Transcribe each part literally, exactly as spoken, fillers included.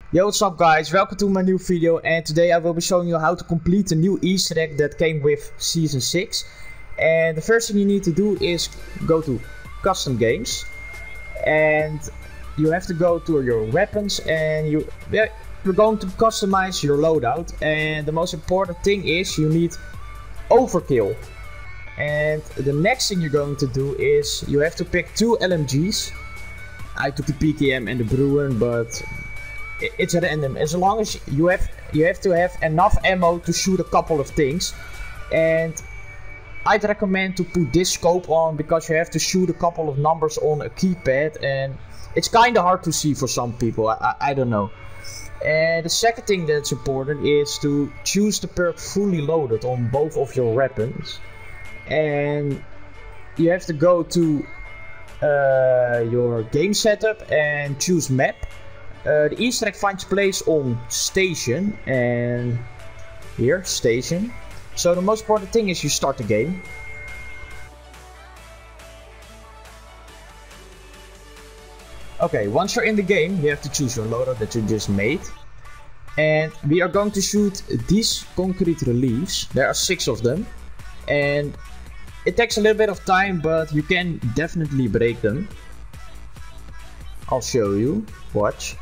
Yo, what's up guys, welcome to my new video, and today I will be showing you how to complete the new Easter egg that came with Season six. And the first thing you need to do is go to Custom Games, and you have to go to your weapons, and you, yeah, you're going to customize your loadout. And the most important thing is you need Overkill. And the next thing you're going to do is you have to pick two L M Gs. I took the P K M and the Bruin, but it's random. As long as you have you have to have enough ammo to shoot a couple of things. And I'd recommend to put this scope on, because you have to shoot a couple of numbers on a keypad, and it's kind of hard to see for some people. I, I, I don't know. And the second thing that's important is to choose the perk fully loaded on both of your weapons. And you have to go to uh, your game setup and choose map. Uh, the Easter egg finds place on station, and here, station. So the most important thing is you start the game. Okay, once you're in the game, you have to choose your loadout that you just made. And we are going to shoot these concrete reliefs. There are six of them. And it takes a little bit of time, but you can definitely break them. I'll show you. Watch.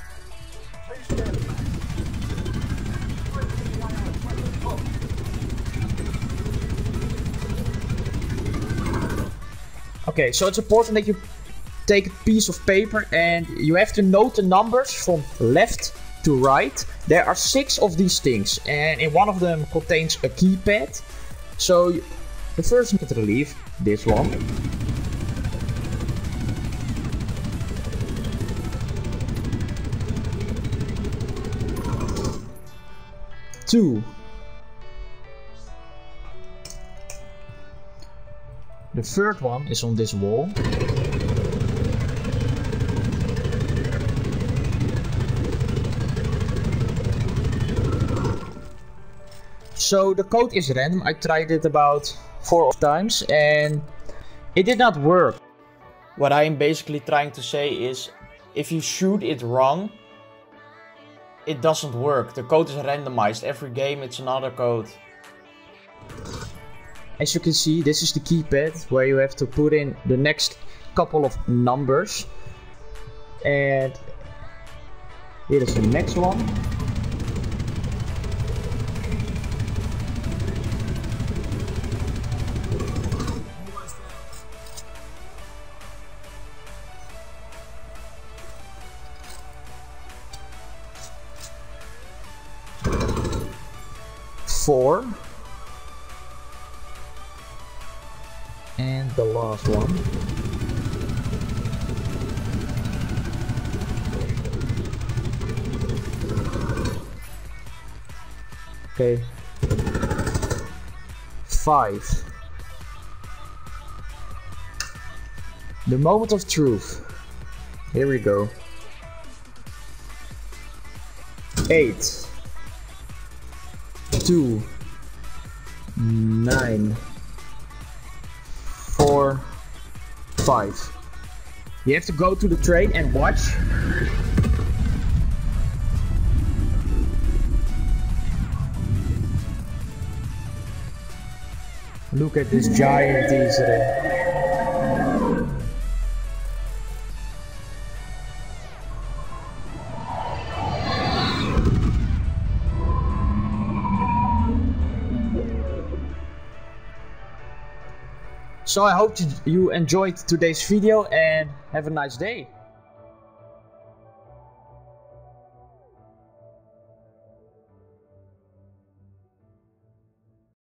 Okay, so it's important that you take a piece of paper and you have to note the numbers from left to right. There are six of these things, and in one of them contains a keypad. So the first relief, this one. Two. The third one is on this wall. So the code is random. I tried it about four times and it did not work. What I am basically trying to say is, if you shoot it wrong, it doesn't work. The code is randomized. Every game it's another code. As you can see, this is the keypad where you have to put in the next couple of numbers. And here is the next one. Four. And the last one. Okay. Five. The moment of truth. Here we go. Eight. Two. Nine. Four, five. You have to go to the train and watch. Look at this giant Easter egg. So I hope you enjoyed today's video and have a nice day.